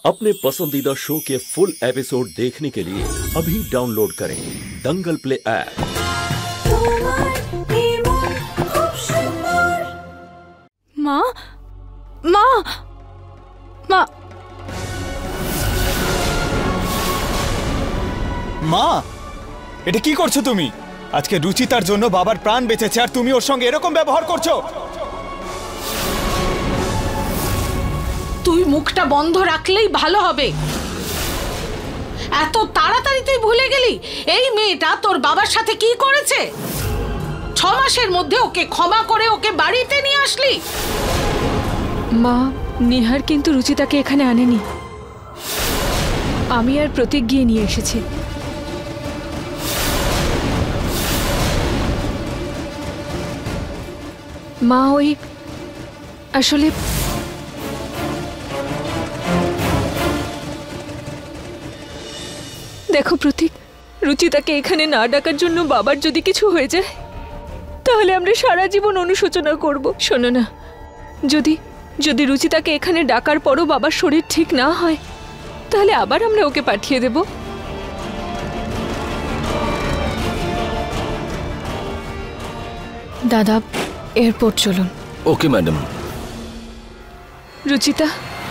अपने पसंदीदा शो के फुल एपिसोड देखने के लिए अभी डाउनलोड करें दंगल प्ले ऐप। माँ माँ माँ মা, এটা কি করছো তুমি? আজকে রুচিতার জন্য বাবার প্রাণ বেঁচেছে আর তুমি ওর সঙ্গে এরকম ব্যবহার করছো? তুই মুখটা বন্ধ রাখলেই ভালো হবে। এত তাড়াতাড়ি তুই ভুলে গেলি এই মেয়েটা তোর বাবার সাথে কি করেছে? 6 মাসের মধ্যে ওকে ক্ষমা করে ওকে বাড়িতে নিয়ে আসলি। মা, নিহার কিন্তু রুচিতাকে এখানে আনেনি, আমি আর প্রতীক গিয়ে নিয়ে এসেছি। মা, ওই আসলে দেখো প্রতীক, রুচিতাকে এখানে না ডাকার জন্য বাবার যদি কিছু হয়ে যায় তাহলে আমরা সারা জীবন অনুশোচনা করব। শোনো না, যদি রুচিতাকে এখানে ডাকার পরও বাবার শরীর ঠিক না হয় তাহলে আবার আমরা ওকে পাঠিয়ে দেব। দাদা, এয়ারপোর্ট চলুন। Okay madam. রুচিতা,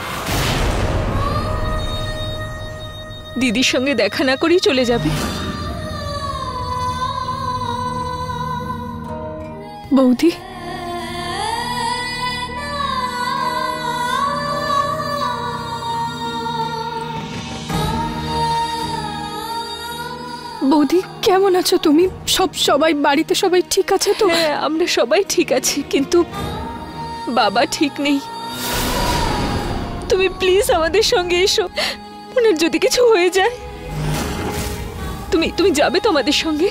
দিদির সঙ্গে দেখা না করেই চলে যাবে? বৌদি, বৌদি কেমন আছো তুমি? সবাই বাড়িতে সবাই ঠিক আছে তো? হ্যাঁ, আমরা সবাই ঠিক আছি, কিন্তু বাবা ঠিক নেই। তুমি প্লিজ আমাদের সঙ্গে এসো, ওনার যদি কিছু হয়ে যায়। তুমি যাবে তো আমাদের সঙ্গে?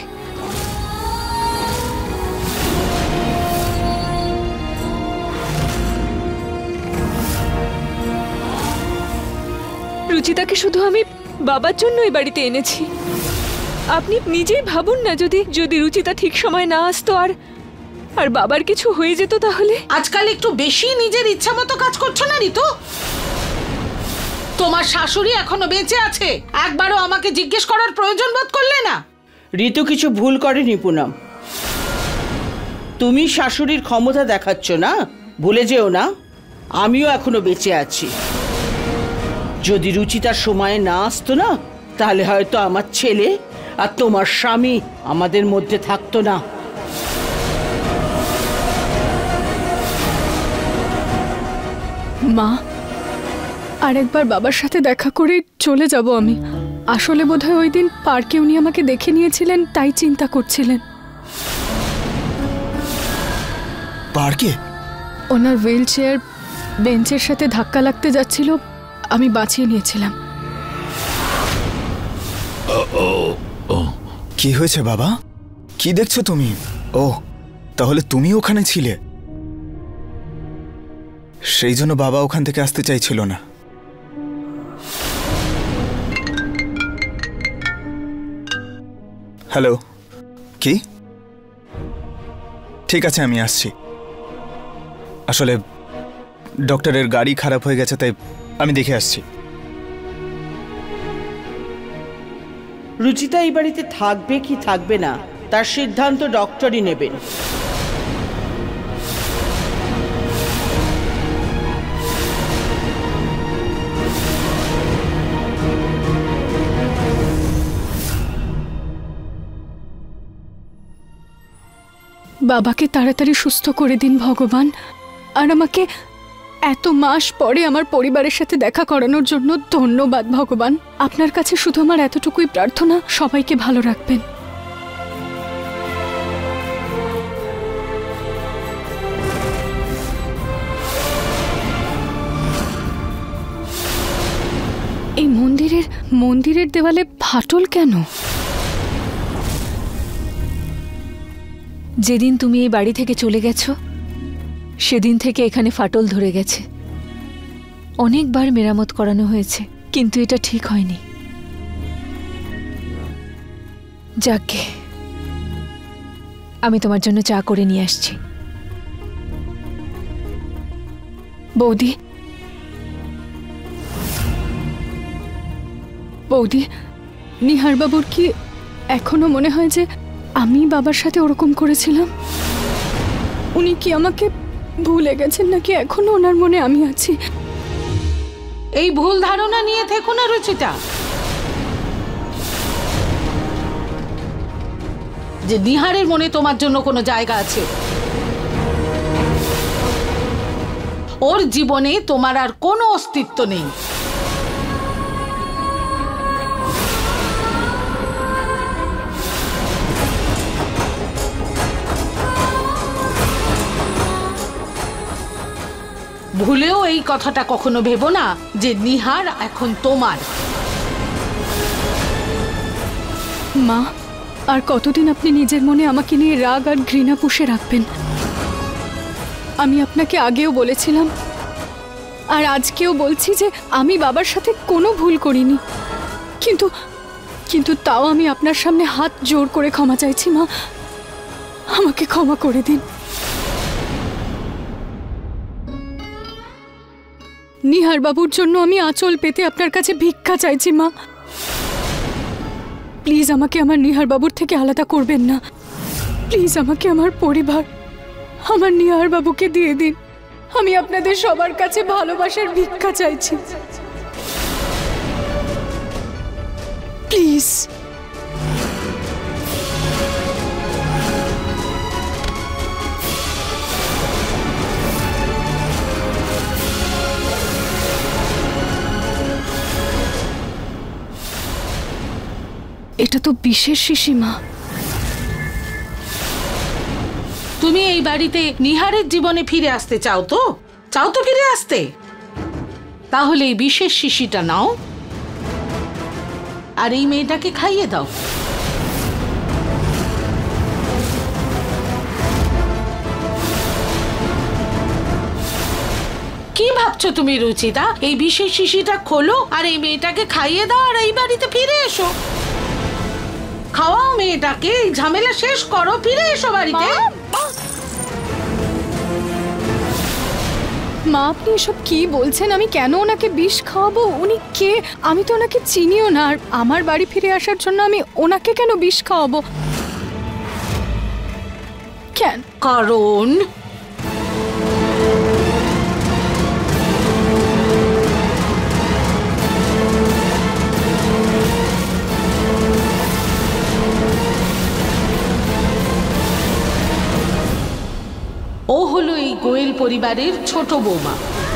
রুচিতাকে শুধু আমি বাবার জন্য এই বাড়িতে এনেছি। আপনি নিজেই ভাবুন না, যদি রুচিতা ঠিক সময় না আসতো আর বাবার কিছু হয়ে যেত তাহলে। আজকাল একটু বেশি নিজের ইচ্ছা মতো কাজ করছো না ঋতু? তোমার শাশুড়ি এখনো বেঁচে আছে, একবারও আমাকে জিজ্ঞেস করার প্রয়োজন বোধ করলে না? ঋতু কিছু ভুল করেনি পুনম। তুমি শাশুড়ির ক্ষমতা দেখাচ্ছ না, ভুলে যেও না আমিও এখনো বেঁচে আছি। যদি রুচিতার সময়ে না আসতো না তাহলে হয়তো আমার ছেলে আর তোমার স্বামী আমাদের মধ্যে থাকতো না। মা, আরেকবার বাবার সাথে দেখা করে চলে যাব আমি। আসলে বোধহয় ওই দিন পার্কে উনি আমাকে দেখে নিয়েছিলেন, তাই চিন্তা করছিলেন। পার্কে? ওনার হুইল চেয়ার বেঞ্চের সাথে ধাক্কা লাগতে যাচ্ছিল, আমি বাঁচিয়ে নিয়েছিলাম। কি হয়েছে বাবা? কি দেখছো তুমি? ও, তাহলে তুমি ওখানে ছিলে, সেই জন্য বাবা ওখান থেকে আসতে চাইছিল না। হ্যালো, কি? ঠিক আছে, আমি আসছি। আসলে ডক্টরের গাড়ি খারাপ হয়ে গেছে, তাই আমি দেখে আসছি। রুচিতা এই বাড়িতে থাকবে কি থাকবে না তার সিদ্ধান্ত ডক্টরই নেবেন। বাবাকে তাড়াতাড়ি সুস্থ করে দিন ভগবান, আর আমাকে এত মাস পরে আমার পরিবারের সাথে দেখা করানোর জন্য ধন্যবাদ ভগবান। আপনার কাছে শুধু আমার এতটুকুই প্রার্থনা, সবাইকে ভালো রাখবেন। এই মন্দিরের দেওয়ালে ফাটল কেন? যেদিন তুমি এই বাড়ি থেকে চলে গেছো সেদিন থেকে এখানে ফাটল ধরে গেছে। অনেকবার মেরামত করানো হয়েছে, কিন্তু এটা ঠিক হয়নি। যাকে আমি তোমার জন্য চা করে নিয়ে আসছি। বৌদি, বৌদি, নিহার বাবুর কি এখনো মনে হয় যে আমি বাবার সাথে ওরকম করেছিলাম? উনি কি আমাকে ভুলে গেছেন নাকি এখনো ওনার মনে আমি আছি? এই ভুল ধারণা নিয়ে থেকো না রুচিতা, যে নিহারের মনে তোমার জন্য কোনো জায়গা আছে। ওর জীবনে তোমার আর কোনো অস্তিত্ব নেই। ভুলেও এই কথাটা কখনো ভেবো না যে নিহার এখন তোমার। মা, আর কতদিন আপনি নিজের মনে আমাকে নিয়ে রাগ আর ঘৃণা পুষে রাখবেন? আমি আপনাকে আগেও বলেছিলাম আর আজকেও বলছি যে আমি বাবার সাথে কোনো ভুল করিনি, কিন্তু কিন্তু তাও আমি আপনার সামনে হাত জোর করে ক্ষমা চাইছি। মা, আমাকে ক্ষমা করে দিন। নিহার বাবুর জন্য আমি আঁচল পেতে আপনার কাছে ভিক্ষা চাইছি। মা, প্লিজ আমাকে আমার নিহার বাবুর থেকে আলাদা করবেন না। প্লিজ আমাকে আমার পরিবার, আমার নিহার বাবুকে দিয়ে দিন। আমি আপনাদের সবার কাছে ভালোবাসার ভিক্ষা চাইছি, প্লিজ। এটা তো বিশেষ শিশি। মা, তুমি এই বাড়িতে নিহারের জীবনে ফিরে আসতে চাও তো? চাও তো ফিরে আসতে? তাহলে এই বিশেষ শিশিটা নাও আর এই মেয়েটাকে খাইয়ে দাও। কি ভাবছো তুমি রুচিতা? এই বিশেষ শিশিটা খোলো আর এই মেয়েটাকে খাইয়ে দাও আর এই বাড়িতে ফিরে এসো। খাওয়াও মেয়েটাকে, এই ঝামেলা শেষ করো, ফিরে এসো বাড়িতে। মা, আপনি এসব কি বলছেন? আমি কেন ওনাকে বিষ খাওয়াবো? উনি কে? আমি তো ওনাকে চিনিও না। আর আমার বাড়ি ফিরে আসার জন্য আমি ওনাকে কেন বিষ খাওয়াবো? কেন? কারণ ও হলো এই গোয়েল পরিবারের ছোট বৌমা।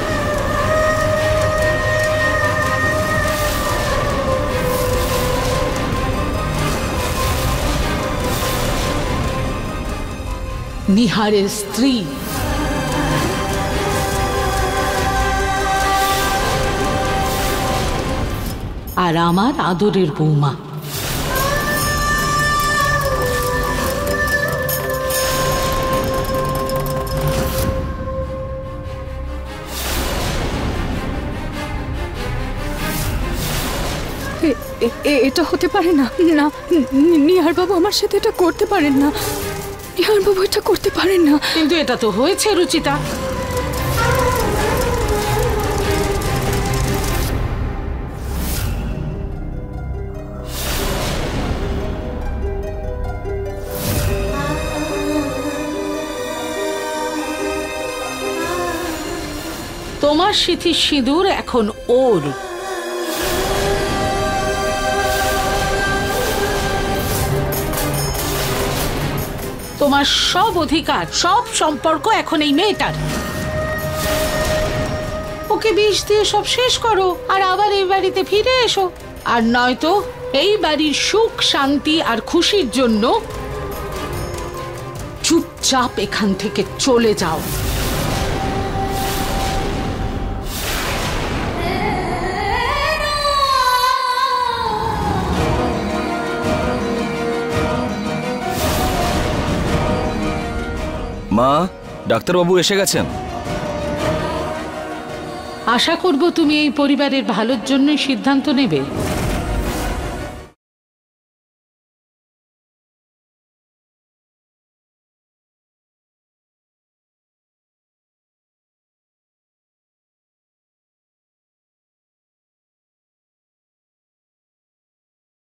নিহারের স্ত্রী। আর আমার আদরের বৌমা। এটা হতে পারে না। না, নিহার বাবু আমার সাথে এটা করতে পারেন না। নিহার বাবু এটা করতে পারেন না। কিন্তু এটা তো হয়েছে রুচিতা। তোমার সিথির সিঁদুর এখন ওর। তোমার সব অধিকার, সব সম্পর্ক এখন এই মেয়েটার। ওকে বিষ দিয়ে সব শেষ করো আর আবার এই বাড়িতে ফিরে এসো। আর নয়তো এই বাড়ির সুখ, শান্তি আর খুশির জন্য চুপচাপ এখান থেকে চলে যাও। মা, ডাক্তারবাবু এসে গেছেন। আশা করব তুমি এই পরিবারের ভালোর জন্যই সিদ্ধান্ত নেবে।